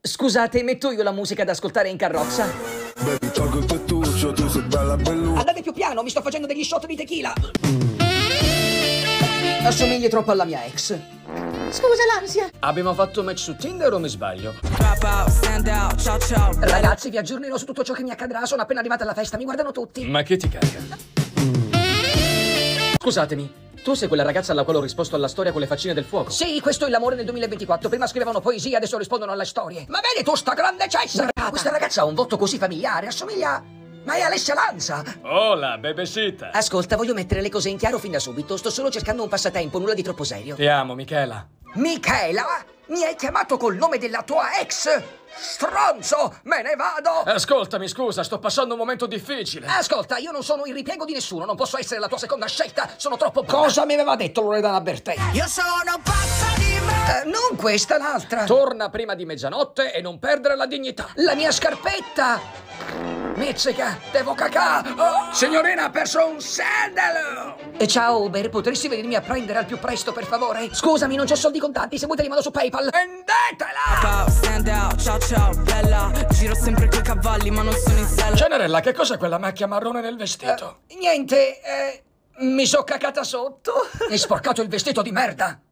Scusate, metto io la musica da ascoltare in carrozza? Baby, tolgo il tettuccio, tu sei bella belluccia. Andate più piano, mi sto facendo degli shot di tequila. Assomigli troppo alla mia ex. Scusa l'ansia. Abbiamo fatto match su Tinder o mi sbaglio? Ragazzi, vi aggiornerò su tutto ciò che mi accadrà. Sono appena arrivata alla festa, mi guardano tutti. Ma che ti carica? Scusatemi, tu sei quella ragazza alla quale ho risposto alla storia con le faccine del fuoco? Sì, questo è l'amore nel 2024. Prima scrivevano poesie, adesso rispondono alle storie. Ma vedi tu sta grande cessa? Questa ragazza ha un volto così familiare, assomiglia... Ma è Alessia Lanza! Hola, bebesita! Ascolta, voglio mettere le cose in chiaro fin da subito. Sto solo cercando un passatempo, nulla di troppo serio. Ti amo, Michela. Michela? Mi hai chiamato col nome della tua ex? Stronzo! Me ne vado! Ascoltami, scusa, sto passando un momento difficile. Ascolta, io non sono il ripiego di nessuno, non posso essere la tua seconda scelta, sono troppo buona. Cosa mi aveva detto Loredana Bertè? Io sono pazza di me. Non questa, l'altra. Torna prima di mezzanotte e non perdere la dignità. La mia scarpetta! Mizzica, devo cacà! Oh, signorina, ha perso un sandalo! E ciao Uber, potresti venirmi a prendere al più presto, per favore? Scusami, non c'ho soldi contanti, se vuoi te li mando su PayPal. Vendetela! Stand out, ciao ciao, bella. Giro sempre coi cavalli, ma non sono in sella. Cenerella, che cos'è quella macchia marrone nel vestito? Niente, mi so cacata sotto. Hai sporcato il vestito di merda.